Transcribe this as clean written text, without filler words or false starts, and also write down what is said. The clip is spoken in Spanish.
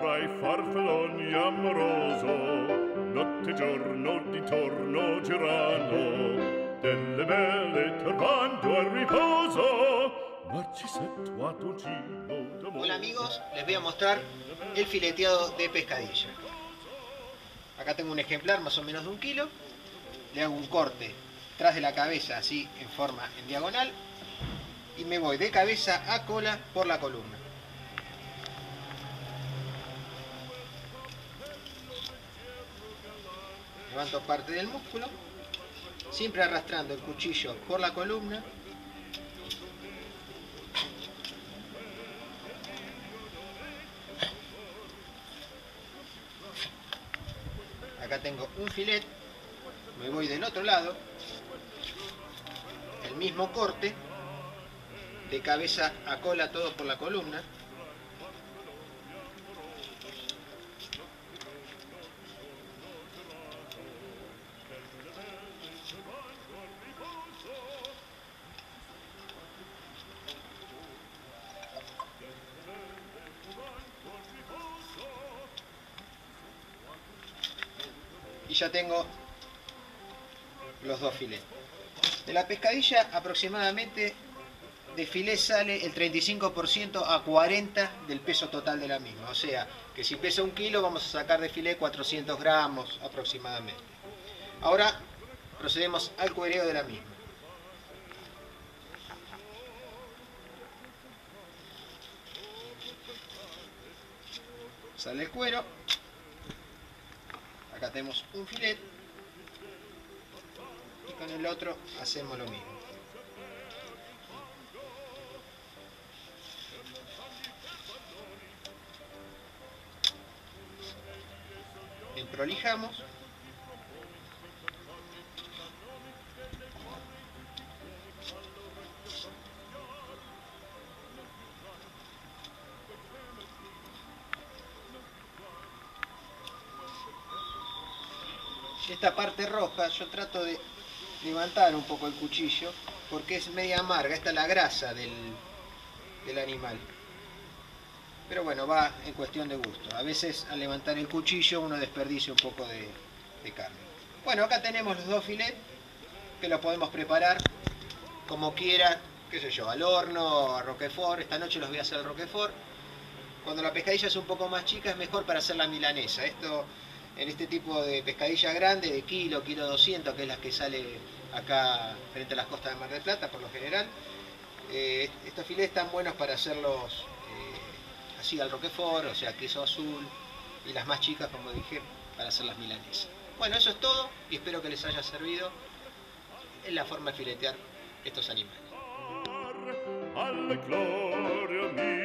vorrai farfalloni amoroso, notte e giorno d'intorno girano, delle belle turbando al riposo, Narcisetto Antoncino d'amore. Hola amigos, les voy a mostrar el fileteado de pescadilla. Acá tengo un ejemplar más o menos de 1 kilo. Le hago un corte tras de la cabeza, así en diagonal, y me voy de cabeza a cola por la columna. Levanto parte del músculo, siempre arrastrando el cuchillo por la columna. Acá tengo un filet, me voy del otro lado, el mismo corte, de cabeza a cola todo por la columna. Y ya tengo los 2 filetes. De la pescadilla aproximadamente de filé sale el 35% a 40% del peso total de la misma. O sea, que si pesa 1 kilo vamos a sacar de filé 400 gramos aproximadamente. Ahora procedemos al cuereo de la misma. Sale el cuero. Acá tenemos un filet. Y con el otro hacemos lo mismo. Emprolijamos. Esta parte roja yo trato de levantar un poco el cuchillo porque es media amarga, esta es la grasa del animal. Pero bueno, va en cuestión de gusto. A veces al levantar el cuchillo uno desperdicia un poco de carne. Bueno, acá tenemos los 2 filets que los podemos preparar como quiera, qué sé yo, al horno, a roquefort. Esta noche los voy a hacer al roquefort. Cuando la pescadilla es un poco más chica es mejor para hacer la milanesa. Esto en este tipo de pescadilla grande, de kilo 200, que es la que sale acá frente a las costas de Mar del Plata por lo general. Estos filets están buenos para hacerlos así al roquefort, o sea, queso azul, y las más chicas, como dije, para hacer las milanesas. Bueno, eso es todo y espero que les haya servido en la forma de filetear estos animales. Alla gloria mia